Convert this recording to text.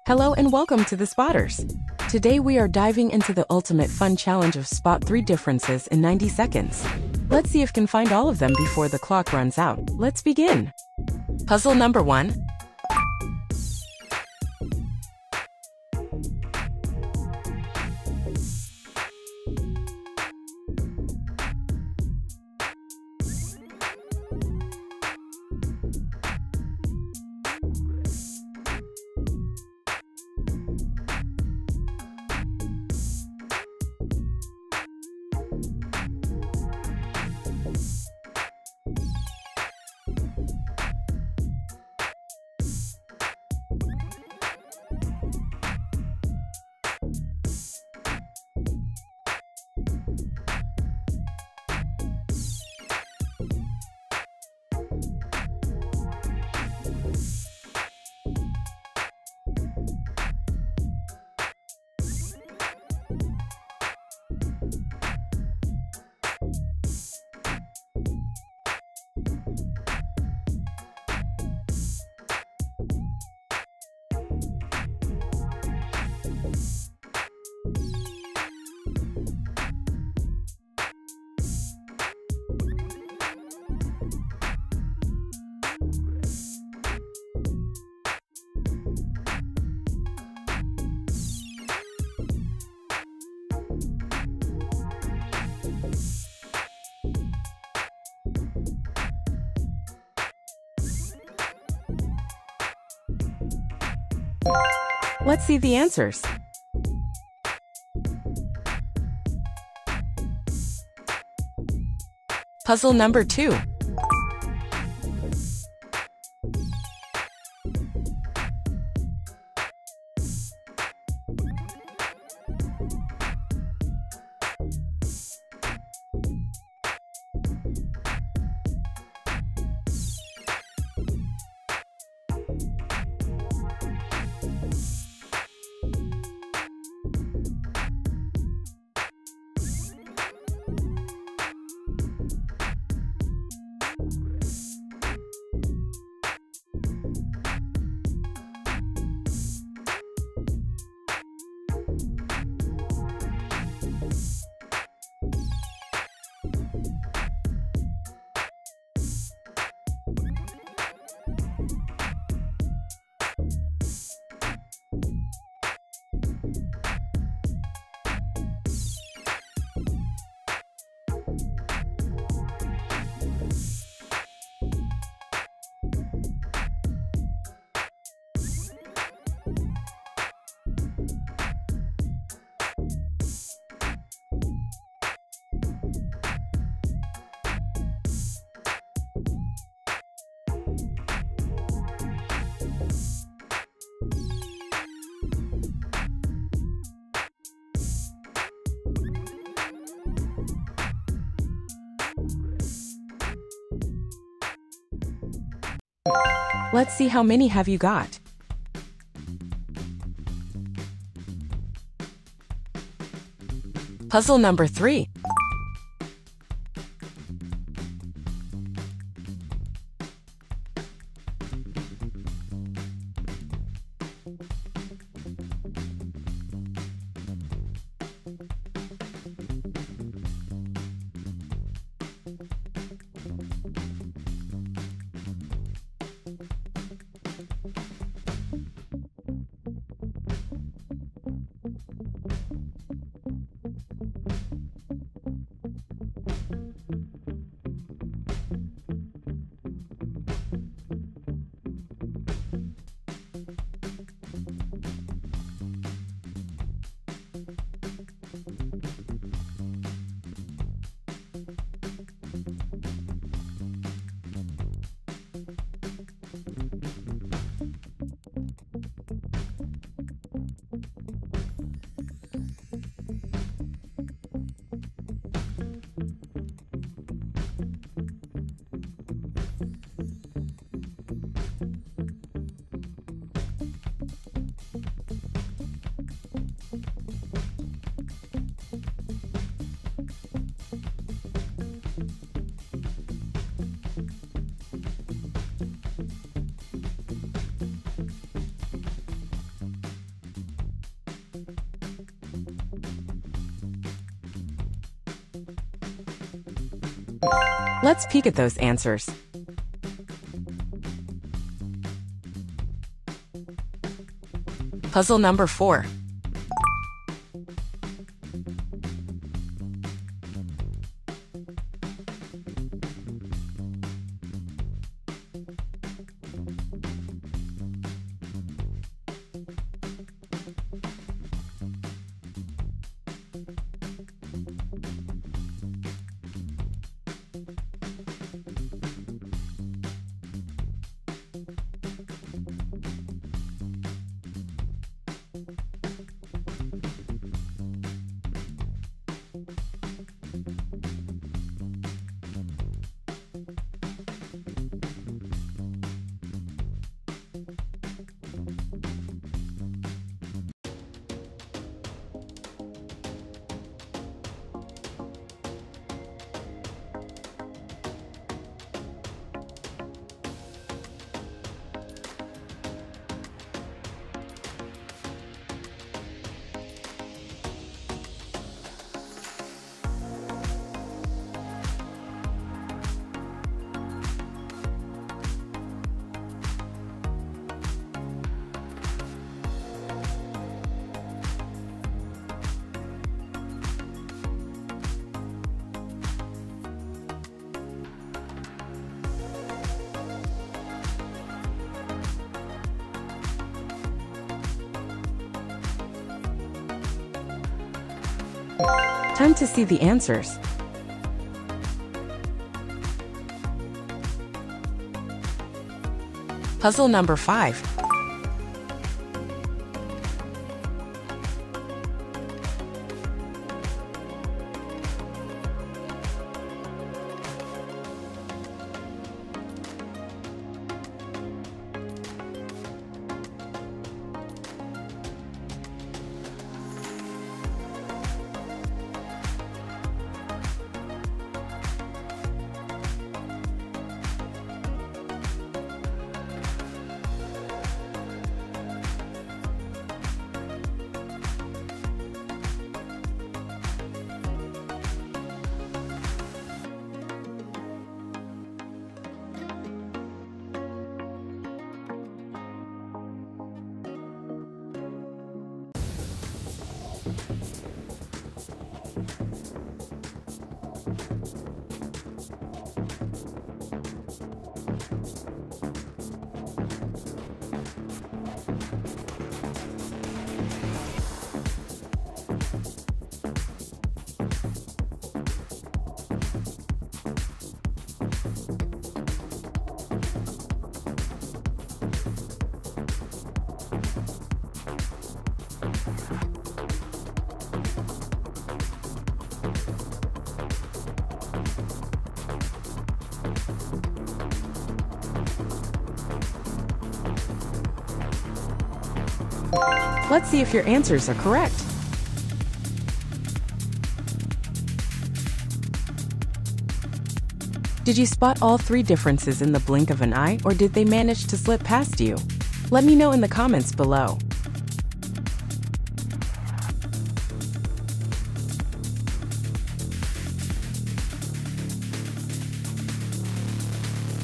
Hello and welcome to The Spotters. Today we are diving into the ultimate fun challenge of spot 3 differences in 90 seconds. Let's see if we can find all of them before the clock runs out. Let's begin. Puzzle number 1. Let's see the answers. Puzzle number 2. Let's see how many have you got. Puzzle number 3. Let's peek at those answers. Puzzle number 4. Time to see the answers. Puzzle number 5. Let's see if your answers are correct. Did you spot all 3 differences in the blink of an eye, or did they manage to slip past you? Let me know in the comments below.